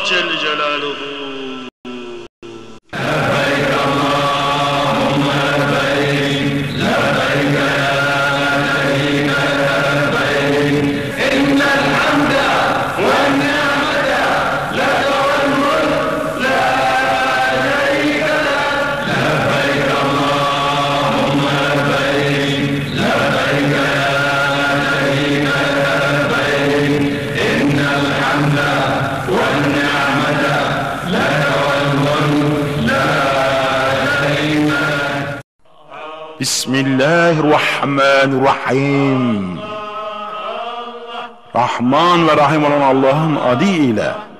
Celle Celaluhu. لبيك اللهم لبيك لبيك لا شريك لك لبيك إن الحمد والنعمة لك والملك لا شريك لك لبيك اللهم لبيك لبيك لا شريك لك لبيك إن الحمد والنعمة لك والملك لا شريك لك. بسم الله الرحمن الرحیم. Rahman ve Rahim olan Allah'ın adıyla.